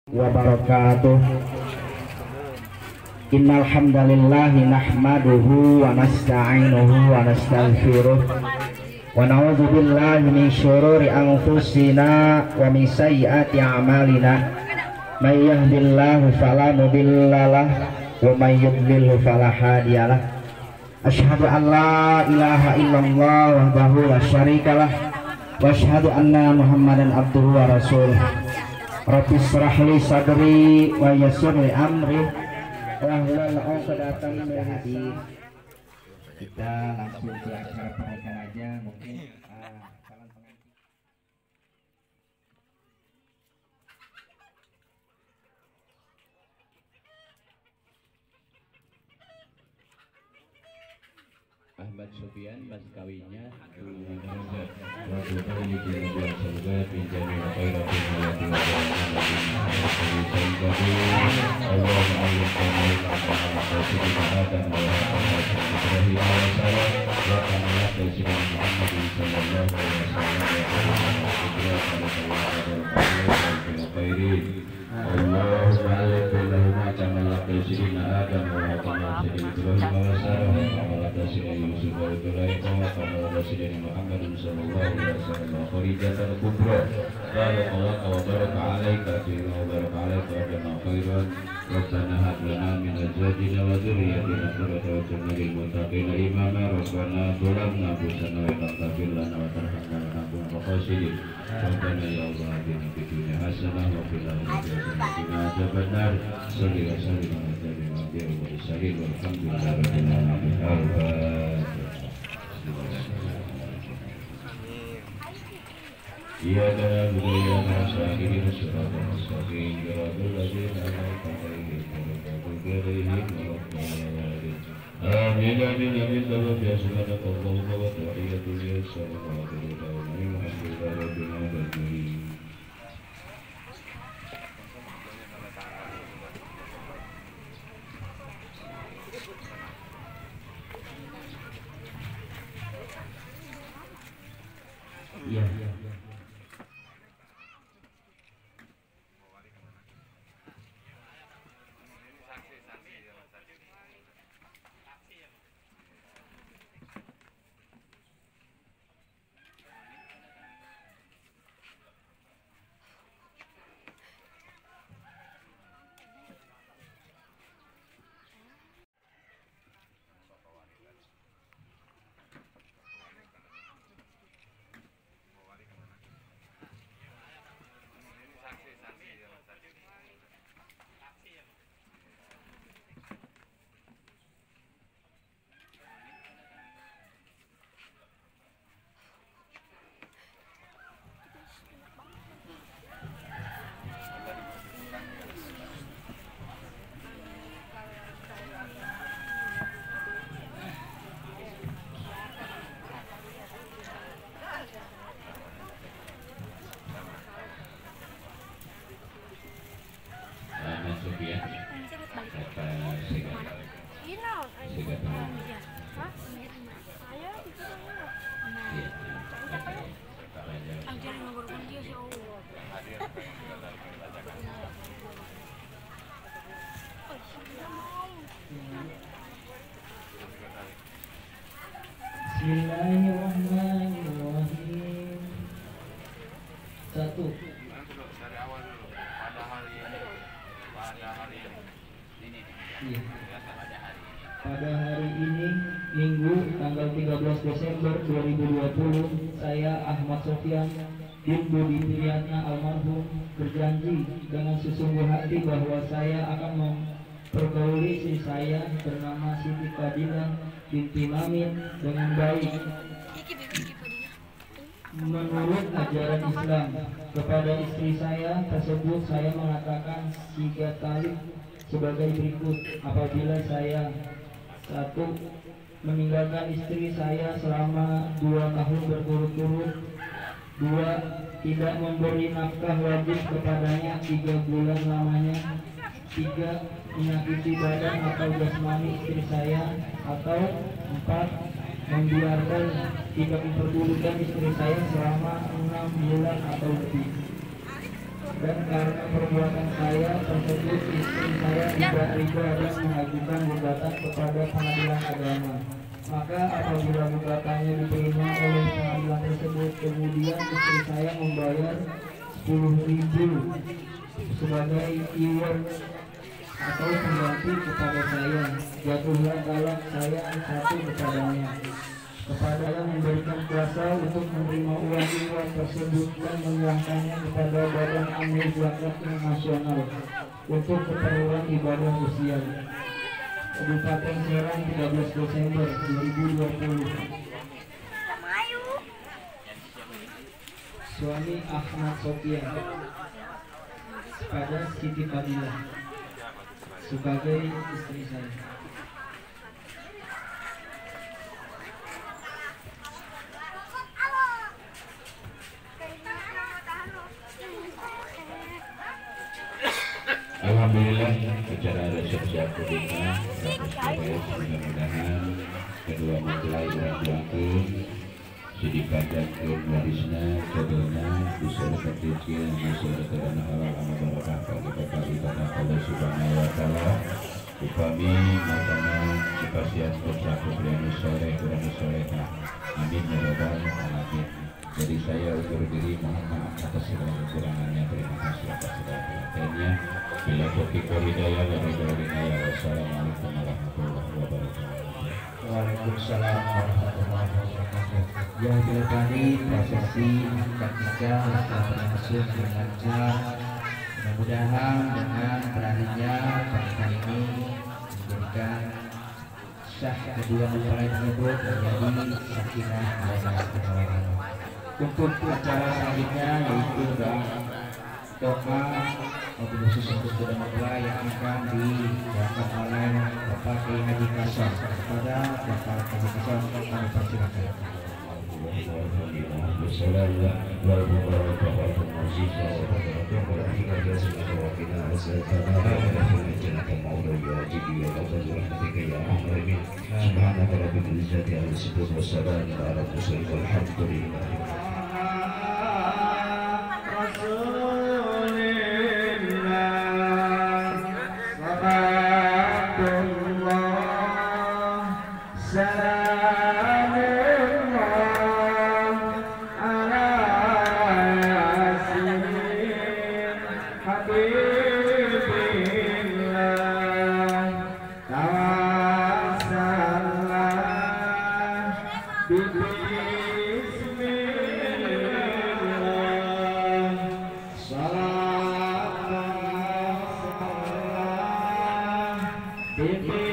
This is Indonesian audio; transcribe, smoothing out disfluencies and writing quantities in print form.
wabarakatuh. Innal hamdalillah nahmaduhu wa nasta'inuhu wa nastaghfiruh wa na'udzu billahi min syururi anfusina wa min sayyiati a'malina. May yahdihillahu fala mudhillalah wa may yudlilhu fala hadiyalah. Asyhadu an la ilaha illallah wahdahu la syarikalah wa asyhadu anna Muhammadan abduhu wa rasuluh. Rabbi shrah li sadri wa yassir li amri wahlul 'uqdatam min lisani. Kita langsung ke acara pernikahan aja mungkin. Calon pengantin. Ahmad Sofyan mas kawinnya Muhammadin sallallahu alaihi wasallam kharijatan kubra barakallahu wa baraka alaika fi wa baraka alaika wa jana khairan rabbana hab lana min azwajina wa dhurriyyatina qurrata a'yun lil muttaqina imama rabbana zalamna anfusana wa lam taghfir lana wa tarhamna lanakunanna minal khasirin rabbana ya Allah atina fid dunya hasanah wa fil akhirati hasanah wa qina adzabannar salli wa sallim ala nabiyyina Muhammadin wa alihi walhamdulillahi rabbil alamin. Iya dan budaya masyarakat surat mustaqim gerakul lagi nama kembali amin amin amin dalam biasa ada Allah wa tahiyatul yassalatu alhamdulillah rabbil alamin. Iya. Bismillahirrahmanirrahim. Satu. Dari awal dulu. Pada hari ini. Iya. Pada hari ini Minggu tanggal 13 Desember 2020 saya Ahmad Sofyan bin Budi Priyatna almarhum berjanji dengan sesungguh hati bahwa saya akan mempergauli istri saya bernama Siti Fadilah binti Mamin dengan baik menurut ajaran Islam. Kepada istri saya tersebut saya mengatakan 3 kali sebagai berikut. Apabila saya 1. meninggalkan istri saya selama 2 tahun berturut-turut. 2. tidak memberi nafkah wajib kepadanya 3 bulan lamanya. 3. menyakiti badan atau jasmani istri saya. Atau 4. membiarkan tidak memperdulikan istri saya selama 6 bulan atau lebih. dan karena perbuatan saya tersebut istri saya tidak ridha dan mengajukan gugatan kepada pengadilan agama. Maka apabila gugatannya diterima oleh pengadilan tersebut, kemudian istri saya membayar 10.000 sebagai iwar atau pengganti kepada saya. Jatuhlah dalam saya satu kepadanya, kepada yang memberikan kuasa untuk menerima uang iwar tersebut dan menyerahkannya kepada Badan Amil Zakat Nasional untuk keperluan ibadah usia. Kabupaten Serang, 13 Desember 2020. Suami Ahmad Sofian pada Siti Fadilah sebagai istri saya. Alhamdulillah secara resepsi akademika mudah-mudahan kedua mempelai orang-orang sidikan dan warisna jodohna diserahkan kecil diserahkan anak halal anak barakah bagi ibadah Allah Subhanahu wa taala. Upami matana kepastian bersaku berani soleh amin ya rabbal alamin. Dari saya undur diri, mohon maaf atas segala kekurangannya. Terima kasih atas segala perhatiannya. Bila taufiq wal hidayah wa ridha. Wassalamualaikum warahmatullahi wabarakatuh. Waalaikumsalam warahmatullahi wabarakatuh. Yang dilakukan prosesi akad nikah telah berlangsung dengan lancar. Mudah-mudahan dengan beraninya pernikahan ini menjadikan sah kedua mempelai tersebut menjadi sakinah mawaddah. Untuk acara selanjutnya yaitu doa khusus untuk kedua mempelai yang akan dilakukan oleh Bapak Kiai Haji Kasam. Kepada Bapak Haji Kasam kami persilakan. Bismillah.